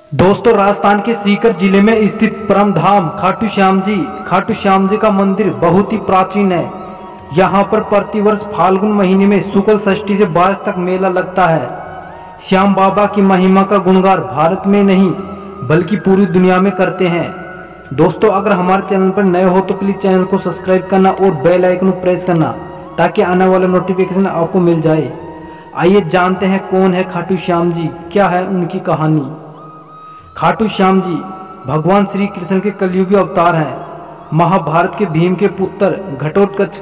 दोस्तों, राजस्थान के सीकर जिले में स्थित परम धाम खाटू श्याम जी का मंदिर बहुत ही प्राचीन है। यहाँ पर प्रतिवर्ष फाल्गुन महीने में शुक्ल षष्ठी से 22 तक मेला लगता है। श्याम बाबा की महिमा का गुणगान भारत में नहीं बल्कि पूरी दुनिया में करते हैं। दोस्तों, अगर हमारे चैनल पर नए हो तो प्लीज़ चैनल को सब्सक्राइब करना और बेल आइकन को प्रेस करना ताकि आने वाला नोटिफिकेशन आपको मिल जाए। आइए जानते हैं कौन है खाटू श्याम जी, क्या है उनकी कहानी। खाटू श्याम जी भगवान श्री कृष्ण के कलयुगी अवतार हैं। महाभारत के भीम के पुत्र घटोत्कच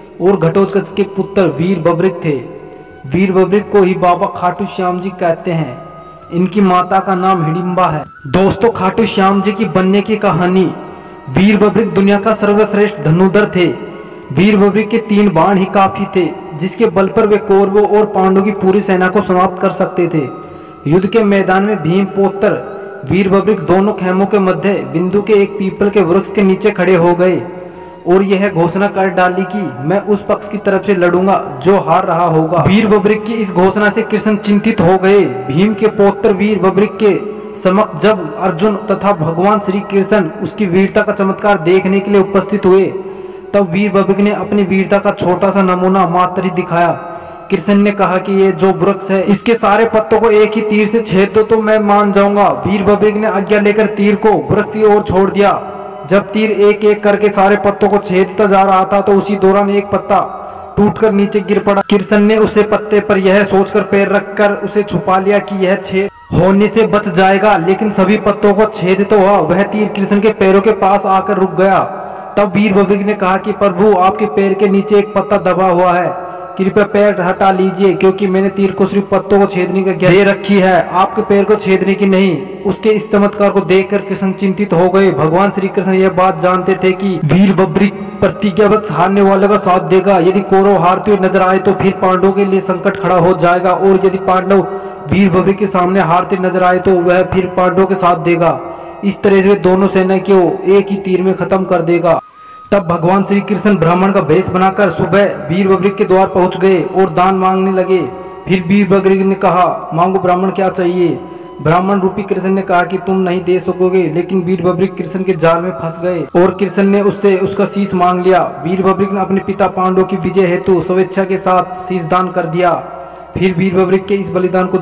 के पुत्र वीर बब्रिक थे। वीर बब्रिक को ही बाबा खाटू श्याम जी कहते हैं। इनकी माता का नाम हिडिंबा है। दोस्तों, खाटू श्याम जी की बनने की कहानी। वीर बब्रिक दुनिया का सर्वश्रेष्ठ धनुर्धर थे। वीर बब्रिक के 3 बाण ही काफी थे, जिसके बल पर वे कौरवों और पांडवों की पूरी सेना को समाप्त कर सकते थे। युद्ध के मैदान में भीम पौत्र वीर बब्रिक दोनों खेमों के मध्य बिंदु के एक पीपल के वृक्ष के नीचे खड़े हो गए और यह घोषणा कर डाली कि मैं उस पक्ष की तरफ से लड़ूंगा जो हार रहा होगा। वीर बब्रिक की इस घोषणा से कृष्ण चिंतित हो गए। भीम के पौत्र वीर बब्रिक के समक्ष जब अर्जुन तथा भगवान श्री कृष्ण उसकी वीरता का चमत्कार देखने के लिए उपस्थित हुए, तब वीर बब्रिक ने अपनी वीरता का छोटा सा नमूना मात्र ही दिखाया। कृष्ण ने कहा कि ये जो वृक्ष है इसके सारे पत्तों को एक ही तीर से छेद दो तो मैं मान जाऊंगा। वीर बब्रिक ने आज्ञा लेकर तीर को वृक्ष की ओर छोड़ दिया। जब तीर एक एक करके सारे पत्तों को छेदता जा रहा था तो उसी दौरान एक पत्ता टूटकर नीचे गिर पड़ा। कृष्ण ने उसे पत्ते पर यह सोचकर पैर रखकर उसे छुपा लिया कि यह छेद होने से बच जाएगा, लेकिन सभी पत्तों को छेद तो हुआ। वह तीर कृष्ण के पैरों के पास आकर रुक गया। तब वीर बब्रिक ने कहा कि प्रभु, आपके पैर के नीचे एक पत्ता दबा हुआ है, कृपया पैर हटा लीजिए, क्योंकि मैंने तीर को सिर्फ पत्तों को छेदने की आज्ञा दे रखी है, आपके पैर को छेदने की नहीं। उसके इस चमत्कार को देखकर कृष्ण चिंतित हो गए। भगवान श्री कृष्ण यह बात जानते थे कि वीर बब्रिक प्रतिज्ञाबद्ध हारने वाले का साथ देगा। यदि कौरव हारते हुए नजर आए तो फिर पांडवों के लिए संकट खड़ा हो जाएगा, और यदि पांडव वीर बब्रिक के सामने हारते नजर आए तो वह फिर पांडवों के साथ देगा। इस तरह से दोनों सेना को एक ही तीर में खत्म कर देगा। तब भगवान श्री कृष्ण ब्राह्मण का भेष बनाकर सुबह वीर बब्रिक के द्वार पहुंच गए और दान मांगने लगे। फिर वीर बब्रिक ने कहा, मांगो ब्राह्मण, क्या चाहिए। ब्राह्मण रूपी कृष्ण ने कहा कि तुम नहीं दे सकोगे, लेकिन वीर बब्रिक कृष्ण के जाल में फंस गए और कृष्ण ने उससे उसका शीश मांग लिया। वीर बब्रिक ने अपने पिता पांडवों की विजय हेतु स्वेच्छा के साथ शीश दान कर दिया। फिर वीर बब्रिक के इस बलिदान को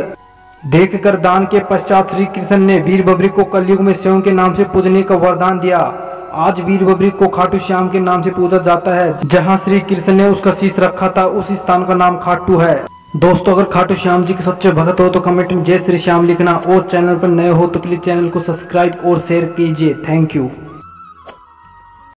देखकर दान के पश्चात श्री कृष्ण ने वीर बब्रिक को कलयुग में शिव के नाम से पूजने का वरदान दिया। आज वीर बब्रिक को खाटू श्याम के नाम से पूजा जाता है। जहां श्री कृष्ण ने उसका शीश रखा था उस स्थान का नाम खाटू है। दोस्तों, अगर खाटू श्याम जी के सच्चे भक्त हो तो कमेंट में जय श्री श्याम लिखना, और चैनल पर नए हो तो प्लीज चैनल को सब्सक्राइब और शेयर कीजिए। Thank you.